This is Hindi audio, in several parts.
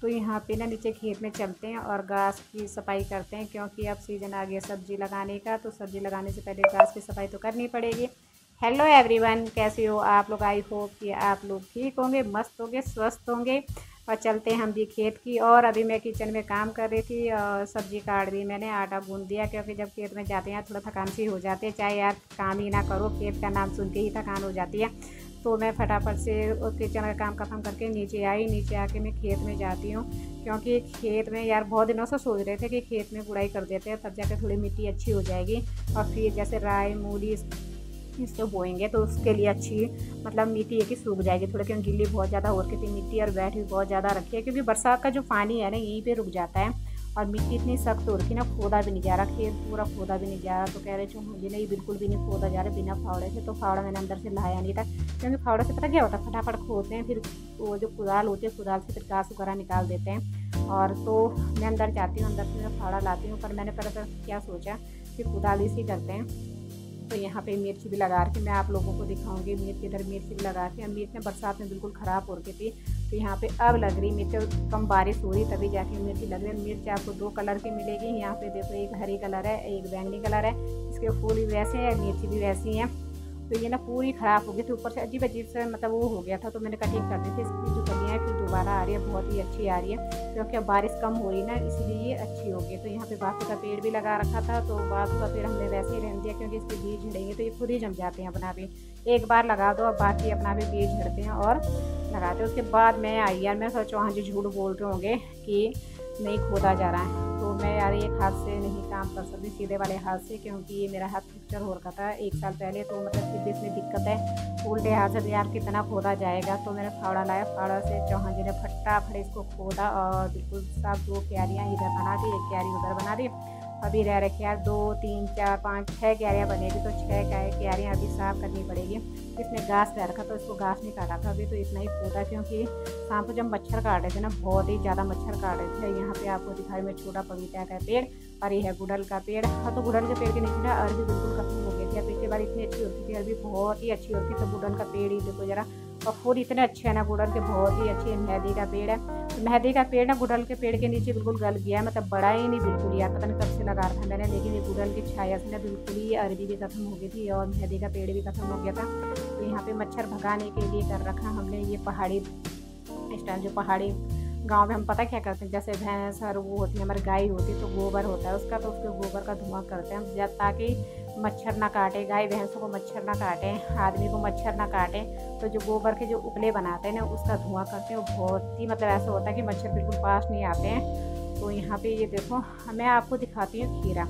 तो यहाँ पे ना नीचे खेत में चलते हैं और घास की सफाई करते हैं, क्योंकि अब सीज़न आ गया सब्ज़ी लगाने का। तो सब्ज़ी लगाने से पहले घास की सफाई तो करनी पड़ेगी। हेलो एवरीवन, कैसे हो आप लोग? आई होप कि आप लोग ठीक होंगे, मस्त होंगे, स्वस्थ होंगे। और चलते हैं हम भी खेत की। और अभी मैं किचन में काम कर रही थी और सब्ज़ी काट दी मैंने, आटा गूँध दिया, क्योंकि जब खेत में जाते हैं थोड़ा थकान सी हो जाती है, चाहे यार काम ही ना करो, खेत का नाम सुन के ही थकान हो जाती है। तो मैं फटाफट से किचन का काम ख़त्म करके नीचे आई। नीचे आके मैं खेत में जाती हूँ, क्योंकि खेत में यार बहुत दिनों से सोच रहे थे कि खेत में गुड़ाई कर देते हैं, तब जाकर थोड़ी मिट्टी अच्छी हो जाएगी। और फिर जैसे राई मूली इसको बोएंगे तो उसके लिए अच्छी मतलब मिट्टी है कि सूख जाएगी थोड़ा, क्योंकि गिल्ली बहुत ज़्यादा हो रखी थी मिट्टी, और बैठ भी बहुत ज़्यादा रखी है, क्योंकि बरसात का जो पानी है ना यहीं पे रुक जाता है। और मिट्टी इतनी सख्त हो रखी ना, खोदा भी नहीं जा रहा, खेत पूरा खोदा भी नहीं जा रहा। तो कह रहे मुझे नहीं, बिल्कुल भी नहीं खोदा जा रहा बिना फावड़े से। तो फावड़ा मैंने अंदर से लाया नहीं था, क्योंकि फावड़े से पता क्या होता है, फटाफट खोदते हैं, फिर वो जो कुदाल होती है कुदाल से फिर घास वगैरह निकाल देते हैं। और तो मैं अंदर जाती हूँ, अंदर से मैं फावड़ा लाती हूँ, पर मैंने पहले क्या सोचा कि कुदाल इसी करते हैं। तो यहाँ पे मिर्च भी लगा रखी, मैं आप लोगों को दिखाऊंगी मिर्च, इधर मिर्च भी लगा रखी। मिर्च में बरसात में बिल्कुल ख़राब हो रही थी, तो यहाँ पे अब लग रही मिर्च, कम बारिश हो रही तभी जाके मिर्च लग रही है। मिर्च आपको 2 कलर की मिलेगी। यहाँ पे देखो, एक हरी कलर है, एक बैंगनी कलर है। इसके फूल भी वैसे हैं, मिर्च भी वैसी हैं। तो ये ना पूरी ख़राब हो गई थी, ऊपर से अजीब अजीब से मतलब वो हो गया था। तो मैंने कटिंग कर दी थी, इसकी जो कलियाँ हैं फिर दोबारा आ रही है, बहुत ही अच्छी आ रही है, क्योंकि अब बारिश कम हो रही ना, इसलिए ये अच्छी हो गई। तो यहाँ पे बासु का पेड़ भी लगा रखा था, तो बासु का पेड़ हमने वैसे ही रहने दिया, क्योंकि इसके बीज झड़ेंगे तो ये खुद ही जम जाते हैं अपना भी। एक बार लगा दो, अब बाकी अपना भी बीज झड़ते हैं और लगाते हैं। उसके बाद मैं आई यार, मैं सोचा वहाँ जो झूठ बोल रहे होंगे कि नहीं खोदा जा रहा है, तो मैं यार एक हाथ से नहीं काम कर सकती, सीधे वाले हाथ से, क्योंकि ये मेरा हाथ फ्रैक्चर हो रखा था 1 साल पहले। तो मतलब फिर भी इसमें दिक्कत है, उल्टे हाथ से यार कितना खोदा जाएगा। तो मैंने फावड़ा लाया, फावड़ा से चौहान जी ने फटाफट इसको खोदा और बिल्कुल साफ 2 क्यारियाँ इधर बना दी, 1 क्यारी उधर बना दी। अभी रह रखे यार 2 3 4 5 6 क्यारियाँ बनेगी, तो 6 क्यारियाँ अभी साफ़ करनी पड़ेगी। इसमें घास रह रखा, तो इसको घास नहीं काटा था, अभी तो इतना ही खोदा, क्योंकि शाम को जब मच्छर काट रहे थे ना, बहुत ही ज़्यादा मच्छर काट रहे थे। यहाँ पे आपको दिखाई में छोटा पपीता का पेड़, और ये है गुड़हल का पेड़। हाँ, तो गुड़हल के पेड़ के नीचे ना अरबी बिल्कुल खत्म हो गई थी। पिछली बार इतनी अच्छी होती थी अरबी, बहुत ही अच्छी होती थी। तो गुड़हल का पेड़ ही देखो जरा, और फूल इतने अच्छे हैं ना गुड़हल के, बहुत ही अच्छे। मेहंदी का पेड़ है, तो मेहंदी का पेड़ ना गुड़हल के पेड़ के नीचे बिल्कुल गल गया है, मतलब बड़ा ही नहीं बिल्कुल यार, पता नहीं कब से लगा रखा मैंने, लेकिन ये गुड़हल की छाया से ना बिल्कुल ही अरबी भी खत्म हो गई थी और मेहंदी का पेड़ भी खत्म हो गया था। तो यहाँ पे मच्छर भगाने के लिए कर रखा हमने ये पहाड़ी स्टाइल, जो पहाड़ी गांव में हम पता क्या करते हैं, जैसे भैंस और वो होती है हमारी गाय होती है, तो गोबर होता है उसका, तो उसके गोबर का धुआं करते हैं हम, जब ताकि मच्छर ना काटे, गाय भैंसों को मच्छर ना काटे, आदमी को मच्छर ना काटे। तो जो गोबर के जो उपले बनाते हैं ना, उसका धुआं करते हैं, वो बहुत ही मतलब ऐसा होता है कि मच्छर बिल्कुल पास नहीं आते हैं। तो यहाँ पे ये देखो, मैं आपको दिखाती हूँ खीरा।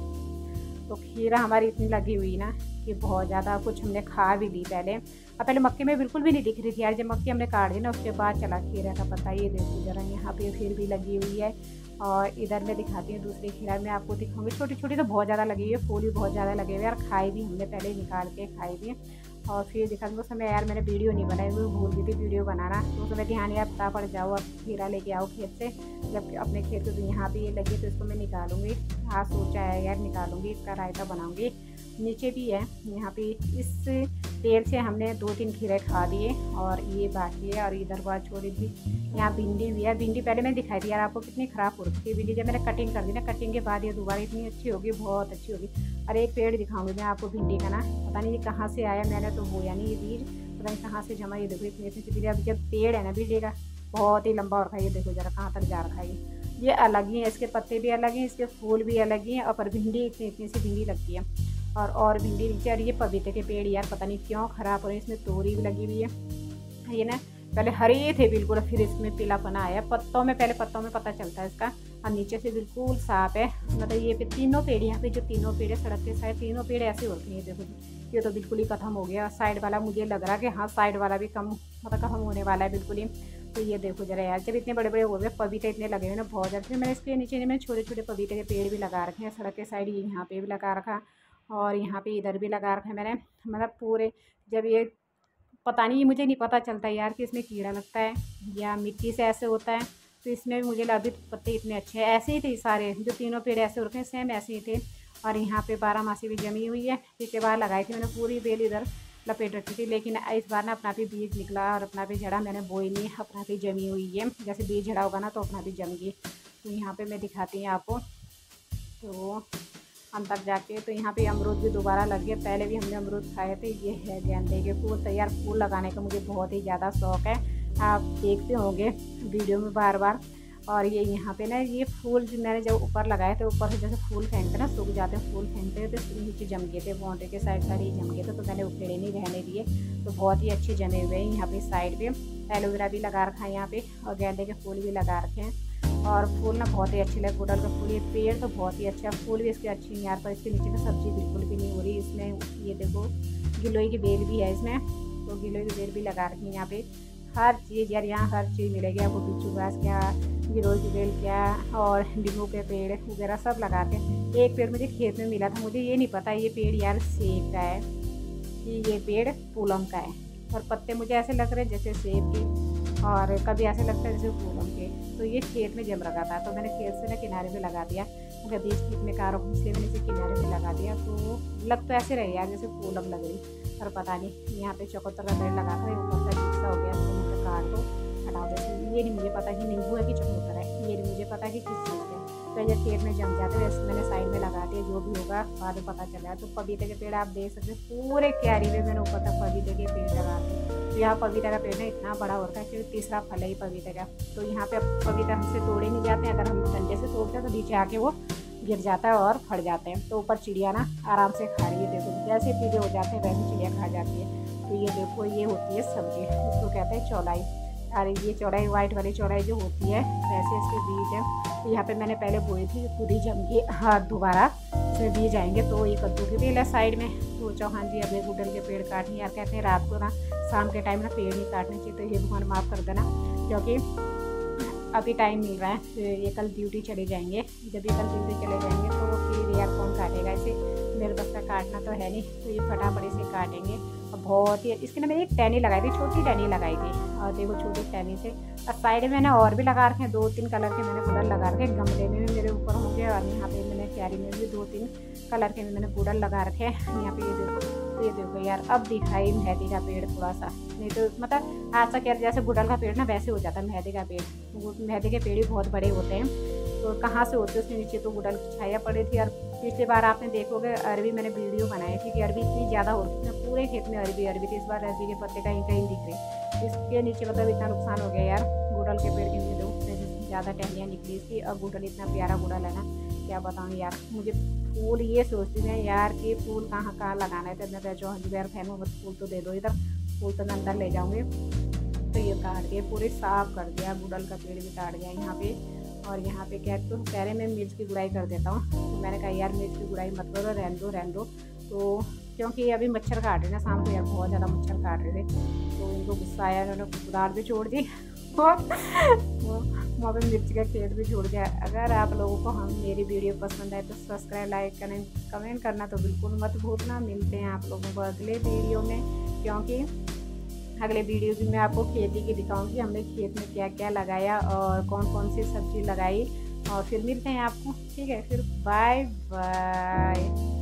तो खीरा हमारी इतनी लगी हुई ना कि बहुत ज़्यादा, कुछ हमने खा भी ली पहले। अब पहले मक्के में बिल्कुल भी नहीं दिख रही थी यार, जब मक्की हमने काट दी ना उसके बाद चला खीरा का पता। ये देखो जरा, यहाँ पे फिर भी लगी हुई है। और इधर मैं दिखाती हूँ दूसरी खीरा, मैं आपको दिखाऊंगी। छोटी छोटी तो बहुत ज़्यादा लगी हुई है, फूल भी बहुत ज़्यादा लगे हुए यार, खाई भी हमने पहले ही निकाल के खाई भी। और फिर दिखा उस समय यार मैंने वीडियो नहीं बनाई, वो भूल गई थी वीडियो बनाना। तो उस समय ध्यान यार फटाफट जाओ अब खीरा लेके आओ खेत से, जब अपने खेत से। तो यहाँ पे ये लगी, तो इसको मैं निकालूंगी, आज सोचा है यार निकालूंगी, इसका रायता बनाऊंगी। नीचे भी है यहाँ पे, इस तेल से हमने 2-3 खीरे खा दिए, और ये बाकी है। और इधर बात छोड़ी थी, यहाँ भिंडी भी है। भिंडी पहले मैंने दिखाई थी यार आपको, कितनी ख़राब हो रखी थी भिंडी, जब मैंने कटिंग कर दी ना, कटिंग के बाद ये दोबारा इतनी अच्छी होगी, बहुत अच्छी होगी। और एक पेड़ दिखाऊंगी मैं आपको भिंडी का ना, पता नहीं ये कहाँ से आया, मैंने तो बोया नहीं ये बीज, पता नहीं कहाँ से जमा। ये देखो इतनी इतनी भिंडी, अब जब पेड़ है ना भिंडी का, बहुत ही लंबा और ये देखो जरा कहाँ तक जा रखा है। ये अलग ही है, इसके पत्ते भी अलग हैं, इसके फूल भी अलग ही हैं, और पर भिंडी इतनी इतनी सी भिंडी लगती है। और भिंडी नीचे। और ये पपीते के पेड़ यार पता नहीं क्यों ख़राब हो रहे हैं, इसमें तोरी भी लगी हुई है। ये ना पहले हरे थे बिल्कुल, फिर इसमें पीलापना आया पत्तों में, पहले पत्तों में पता चलता है इसका, और नीचे से बिल्कुल साफ है। मतलब ये पे तीनों पेड़, यहाँ पे जो तीनों पेड़ है सड़क के साइड, तीनों पेड़ ऐसे होते हैं। देखो ये तो बिल्कुल ही ख़त्म हो गया। साइड वाला मुझे लग रहा कि हाँ साइड वाला भी कम मतलब ख़त्म होने वाला है बिल्कुल ही। तो ये देखो जरा यार, जब इतने बड़े बड़े हो गए, पपीते इतने लगे हुए ना बहुत ज़्यादा। फिर मैंने इसके नीचे में छोटे छोटे पपीते के पेड़ भी लगा रखे हैं, सड़क के साइड यहाँ पे भी लगा रखा, और यहाँ पे इधर भी लगा रखा है मैंने। मतलब पूरे, जब ये पता नहीं, मुझे नहीं पता चलता यार कि इसमें कीड़ा लगता है या मिट्टी से ऐसे होता है। तो इसमें भी मुझे अभी पत्ते इतने अच्छे हैं, ऐसे ही थे सारे, जो तीनों पेड़ ऐसे होते हैं सेम ऐसे ही थे। और यहाँ पे 12 मासी भी जमी हुई है, इसके बाद लगाई थी मैंने पूरी बेल इधर लपेट रखी थी, लेकिन इस बार ना अपना भी बीज निकला और अपना भी झड़ा। मैंने बोई नहीं, अपना भी जमी हुई है। जैसे बीज झड़ा होगा ना तो अपना भी जम गई। तो यहाँ पे मैं दिखाती हूँ आपको। तो अंदर जाके तो यहाँ पे अमरूद भी दोबारा लग गए। पहले भी हमने अमरूद खाए थे। ये है गेंदे के फूल। तो यार फूल लगाने का मुझे बहुत ही ज़्यादा शौक़ है, आप देखते होंगे वीडियो में बार बार। और ये यहाँ पे ना ये फूल जो मैंने जब ऊपर लगाए थे, ऊपर से जैसे फूल फेंकते ना, सूख जाते हैं फूल फेंकते हैं, तो नीचे जम गए थे, बाउंड्री के साइड ही जम गए थे। तो मैंने उखेड़े नहीं रहने दिए। तो बहुत ही अच्छे जमे हुए हैं। यहाँ पे साइड पे एलोवेरा भी लगा रखा है यहाँ पे, और गेंदे के फूल भी लगा रखे हैं। और फूल ना बहुत ही अच्छे लगे। गुड़हल का फूल, ये पेड़ तो बहुत ही अच्छा, फूल भी इसके अच्छी नहीं यार, पर इसके नीचे में सब्जी बिल्कुल भी नहीं हो रही। इसमें ये देखो गिलोय की बेल भी है इसमें, तो गिलोय की बेल भी लगा रखी है यहाँ पे। हर चीज़ यार, यहाँ हर चीज़ मिलेगी आपको। बिच्छू घास क्या, गिलोय की बेल क्या, और नींबू के पेड़ वगैरह सब लगाते हैं। एक पेड़ मुझे खेत में मिला था, मुझे ये नहीं पता ये पेड़ यार सेब का है कि ये पेड़ पूनम का है। और पत्ते मुझे ऐसे लग रहे हैं जैसे सेब के, और कभी ऐसे लगता है जैसे पूनम के। तो ये खेत में जम रखा था, तो मैंने खेत से ना किनारे पे लगा दिया। अगर बीच खेत में कार इसलिए मैंने इसे किनारे पे लगा दिया। तो लग तो ऐसे रहे यार जैसे पूनम लग रही, पर पता नहीं। यहाँ पे चकोतर का पेड़ लगा था, ऊपर का हिस्सा हो गया, तो मुझे काट दो, हटा दो। ये नहीं मुझे पता कि नींबू है कि चकोतर है, ये नहीं मुझे पता कि किस चीज़ है। तो जब खेत में जम जाते हैं, वैसे मैंने साइड में लगा दिया, जो भी होगा बाद में पता चला। तो पपीते के पेड़ आप देख सकते हैं, पूरे क्यारी में मैंने ऊपर तक पपीते के पेड़ लगा दिए। तो यहाँ पपीता का पेड़ ना इतना बड़ा होता है कि तीसरा फल है ही पपीते का। तो यहाँ पे पपीता हमसे तोड़े नहीं जाते हैं। अगर हम डंडे से तोड़ते हैं तो नीचे आके वो गिर जाता है और फट जाते हैं। तो ऊपर चिड़िया ना आराम से खा रही है, देखो जैसे पीले हो जाते हैं वैसे चिड़िया खा जाती है। तो ये देखो ये होती है सब्जी, इसको कहते हैं चौलाई। और ये चौलाई वाइट वाली चौलाई जो होती है, वैसे इसके बीज है। तो यहाँ पे मैंने पहले बोई थी, पूरी जम के हाँ दोबारा इसमें बीज आएंगे। तो ये कद्दू की बेल है साइड में। तो चौहान जी अभी गुड़हल के पेड़ काटने यार कहते हैं रात को ना, शाम के टाइम ना पेड़ नहीं काटने चाहिए। तो ये भगवान माफ़ कर देना, क्योंकि अभी टाइम मिल रहा है। ये कल ड्यूटी चले जाएंगे, जब ये कल ड्यूटी चले जाएंगे तो फिर यार कौन काटेगा इसे, मेरे बस का काटना तो है नहीं। तो ये फटाफट से काटेंगे। और बहुत ही इसके ना मैंने एक टहनी लगाई थी, छोटी टहनी लगाई थी, और देखो छोटी टहनी से। और साइड में मैंने और भी लगा रखे हैं, 2-3 कलर के मैंने गुड़हल लगा रखे हैं। गमले में भी मेरे ऊपर होंगे, और यहाँ पे मैंने क्यारी में भी 2-3 कलर के मैंने गुड़हल लगा रखे हैं। यहाँ पे ये देखो, ये देखो यार अब दिखाई मेहंदी का पेड़ थोड़ा सा, नहीं तो मतलब आज तक यार जैसे गुड़हल का पेड़ ना वैसे हो जाता है मेहंदी का पेड़। मेहंदी के पेड़ भी बहुत बड़े होते हैं, तो कहाँ से होते हैं उसके नीचे। तो गुड़हल की छाया पड़ी थी। और पिछली बार आपने देखोगे अरबी मैंने वीडियो बनाई थी कि अरबी इतनी ज़्यादा होती थी, पूरे खेत में अरबी थी। इस बार अरबी के पत्ते कहीं कहीं दिख रहे, इसके नीचे मतलब इतना नुकसान हो गया यार। गुड़हल के पेड़ के नीचे तो ज़्यादा टहनियाँ निकली इसकी। और गुड़हल इतना प्यारा गुड़हल है ना, क्या बताऊँ यार। मुझे फूल ये सोचती मैं यार कि फूल कहाँ कहाँ लगाना है। तो मैं जो यार फैन बस फूल तो दे दो इधर, फूल तो मैं अंदर ले जाऊँगी। तो ये काट के पूरे साफ कर दिया, गुड़हल का पेड़ भी काट गया यहाँ पे। और यहाँ पे क्या तो कह रहे मैं मिर्च की गुड़ाई कर देता हूँ। तो मैंने कहा यार मिर्च की गुड़ाई मत करो, रहने दो। तो क्योंकि अभी मच्छर काट रहे ना शाम को यार, बहुत ज़्यादा मच्छर काट रहे थे। तो उनको गुस्सा आया, उन्होंने कुदार भी छोड़ दी और वहाँ पे मिर्च का खेत भी छोड़ दिया। अगर आप लोगों को मेरी वीडियो पसंद आए तो सब्सक्राइब, लाइक करें, कमेंट करना तो बिल्कुल मत भूलना। मिलते हैं आप लोगों को अगले वीडियो में, क्योंकि अगले वीडियो भी मैं आपको खेती की दिखाऊंगी, हमने खेत में क्या क्या लगाया और कौन कौन सी सब्जी लगाई। और फिर मिलते हैं आपको, ठीक है, फिर बाय बाय।